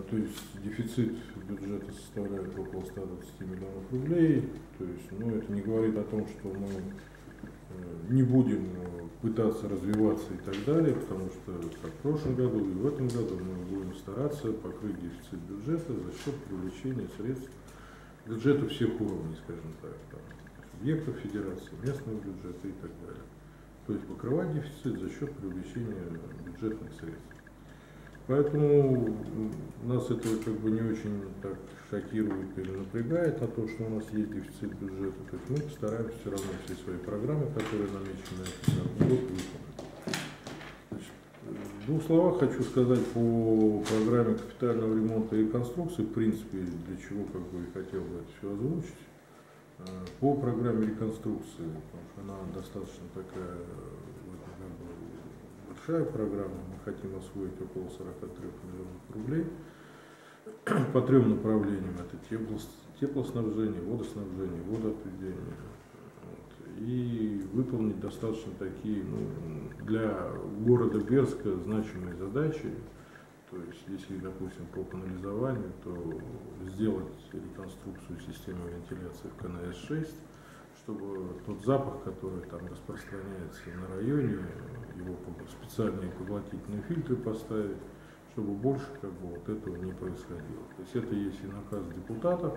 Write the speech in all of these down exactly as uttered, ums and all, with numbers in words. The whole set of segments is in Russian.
то есть дефицит бюджета составляет около ста двадцати миллионов рублей. То есть, ну, это не говорит о том, что мы не будем пытаться развиваться и так далее, потому что как в прошлом году и в этом году мы будем стараться покрыть дефицит бюджета за счет привлечения средств бюджета всех уровней, скажем так, там, субъектов федерации, местного бюджета и так далее. То есть покрывать дефицит за счет привлечения бюджетных средств. Поэтому нас это как бы не очень так шокирует или напрягает, а то, что у нас есть дефицит бюджета. То есть мы постараемся все равно все свои программы, которые намечены на этот год, выполнить. Значит, в двух словах хочу сказать по программе капитального ремонта и реконструкции, в принципе, для чего как бы и хотел бы это все озвучить. По программе реконструкции, потому что она достаточно такая большая программа, мы хотим освоить около сорока трёх миллионов рублей по трем направлениям: это тепло, теплоснабжение, водоснабжение, водоотведение. Вот. И выполнить достаточно такие, ну, для города Бердска значимые задачи. То есть, если, допустим, по канализованию, то сделать реконструкцию системы вентиляции в ка эн эс шесть, чтобы тот запах, который там распространяется на районе, его специальные поглотительные фильтры поставить, чтобы больше как бы вот этого не происходило. То есть это есть и наказ депутатов,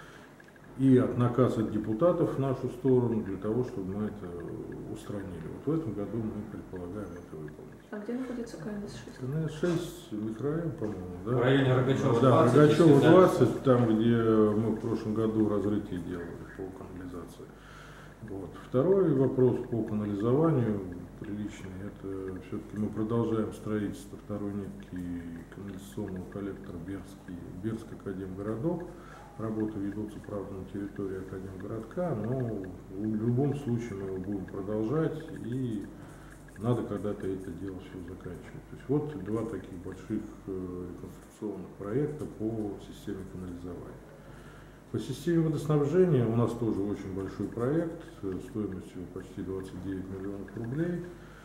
и от наказа депутатов в нашу сторону для того, чтобы мы это устранили. Вот в этом году мы предполагаем это выполнить. А где находится ка эн эс шесть? ка эн эс шесть микрорайон, по-моему, да? В районе Рогачева да, двадцать. Рогачева двадцать, там, где мы в прошлом году разрытие делали по канализации. Вот. Второй вопрос по канализованию приличный. Это все-таки мы продолжаем строительство второй нитки канализационного коллектора Бердский, Бердск Академгородок. Работы ведутся, правда, на территории Академгородка, но в любом случае мы его будем продолжать, и надо когда-то это дело все заканчивать. То есть вот два таких больших реконструкционных проекта по системе канализования. По системе водоснабжения у нас тоже очень большой проект стоимостью почти двадцать девять миллионов рублей.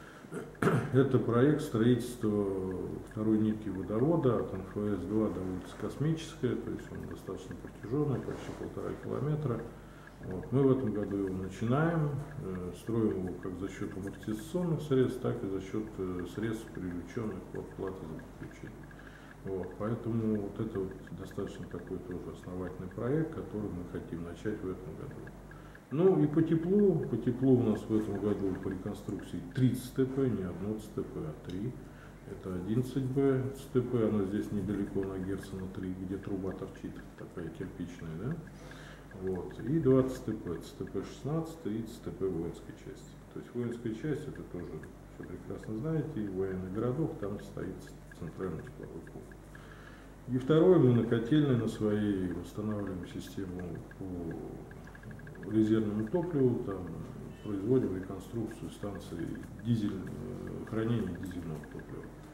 Это проект строительства второй нитки водовода от эн эф эс два до улицы Космическая, то есть он достаточно протяженный, почти полтора километра. Вот. Мы в этом году его начинаем, э, строим его как за счет амортизационных средств, так и за счет э, средств, привлеченных от платы за подключение. Вот. Поэтому вот это вот достаточно такой тоже основательный проект, который мы хотим начать в этом году. Ну и по теплу, по теплу у нас в этом году по реконструкции тридцать тэ пэ, не одно цэ тэ пэ, а три. Это одиннадцать бэ цэ тэ пэ, оно здесь недалеко на Герцена три, где труба торчит, такая кирпичная, да? Вот. И двадцать тэ пэ, цэ тэ пэ шестнадцать и цэ тэ пэ воинской части. То есть воинская часть, это тоже все прекрасно знаете, и военный городок, там стоит центральный тепловой пункт. И второе, мы на котельной на своей восстанавливаем систему по резервному топливу, там производим реконструкцию станции дизель, хранения дизельного топлива.